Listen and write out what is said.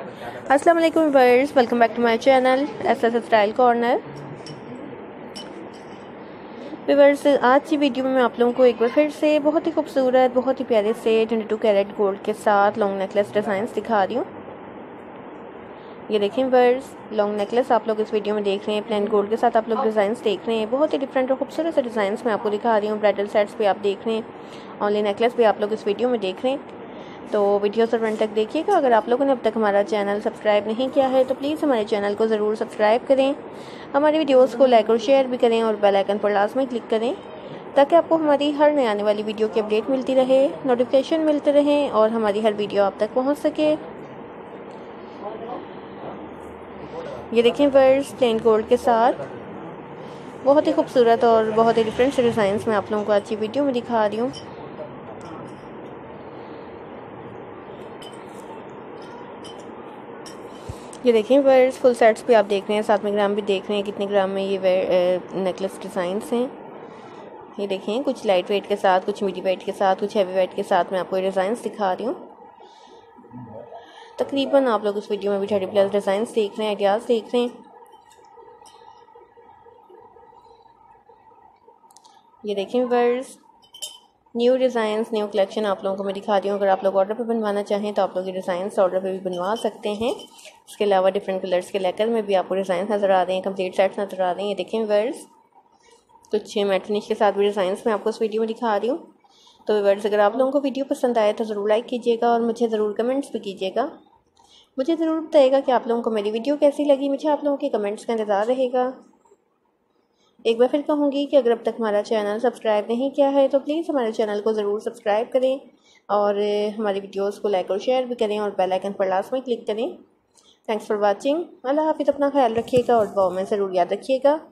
अस्सलाम वालेकुम viewers, welcome back to my channel S style corner. Viewers, आज की वीडियो में मैं आप लोगों को एक बार फिर से बहुत ही खूबसूरत, बहुत ही प्यारे से 22 कैरेट गोल्ड के साथ लॉन्ग नेकलेस डिज़ाइंस दिखा रही हूँ। ये देखें व्यूअर्स, लॉन्ग नेकलेस आप लोग इस वीडियो में देख रहे हैं, प्लेन गोल्ड के साथ आप लोग डिज़ाइंस देख रहे हैं। बहुत ही डिफरेंट और खूबसूरत से डिज़ाइंस मैं आपको दिखा रही हूँ। ब्राइडल सेट्स भी आप देख रहे हैं, ऑनली नेकलेस भी आप लोग इस वीडियो में देख रहे हैं। तो वीडियो से फ्रंट तक देखिएगा। अगर आप लोगों ने अब तक हमारा चैनल सब्सक्राइब नहीं किया है तो प्लीज़ हमारे चैनल को ज़रूर सब्सक्राइब करें, हमारी वीडियोस को लाइक और शेयर भी करें और बेल आइकन पर लाजमी क्लिक करें ताकि आपको हमारी हर नई आने वाली वीडियो की अपडेट मिलती रहे, नोटिफिकेशन मिलते रहें और हमारी हर वीडियो आप तक पहुँच सके। ये देखें व्यूअर्स, प्लेन गोल्ड के साथ बहुत ही खूबसूरत और बहुत ही डिफरेंट से डिज़ाइंस मैं आप लोगों को आज की वीडियो में दिखा रही हूँ। ये देखें व्यूअर्स, फुल सेट्स भी आप देख रहे हैं, 7 ग्राम भी देख रहे हैं कितने ग्राम में ये नेकलेस डिज़ाइंस हैं। ये देखें, कुछ लाइट वेट के साथ, कुछ मीडियम वेट के साथ, कुछ हैवी वेट के साथ मैं आपको ये डिज़ाइंस दिखा रही हूँ। तकरीबन आप लोग इस वीडियो में भी 30+ डिज़ाइंस देख रहे हैं, आइडियाज़ देख रहे हैं। ये देखें viewers, new designs, new collection आप लोगों को मैं दिखा रही हूँ। अगर आप लोग ऑर्डर पे बनवाना चाहें तो आप लोग ये डिज़ाइंस ऑर्डर पे भी बनवा सकते हैं। इसके अलावा डिफरेंट कलर्स के लेकर में भी आपको डिज़ाइन नज़र आ रहे हैं, कंप्लीट सेट्स नज़र आ रहे हैं। ये देखें व्यूअर्स, कुछ मैट फिनिश के साथ भी डिज़ाइंस मैं आपको इस वीडियो में दिखा रही हूँ। तो व्यूअर्स, अगर आप लोगों को वीडियो पसंद आए तो ज़रूर लाइक कीजिएगा और मुझे ज़रूर कमेंट्स भी कीजिएगा। मुझे ज़रूर बताइएगा कि आप लोगों को मेरी वीडियो कैसी लगी। मुझे आप लोगों के कमेंट्स का इंतज़ार रहेगा। एक बार फिर कहूँगी कि अगर अब तक हमारा चैनल सब्सक्राइब नहीं किया है तो प्लीज़ हमारे चैनल को ज़रूर सब्सक्राइब करें और हमारी वीडियोस को लाइक और शेयर भी करें और बेल आइकन पर लास्ट में क्लिक करें। Thanks for watching. अल्लाह हाफिज़। अपना ख्याल रखिएगा और दुआ में ज़रूर याद रखिएगा।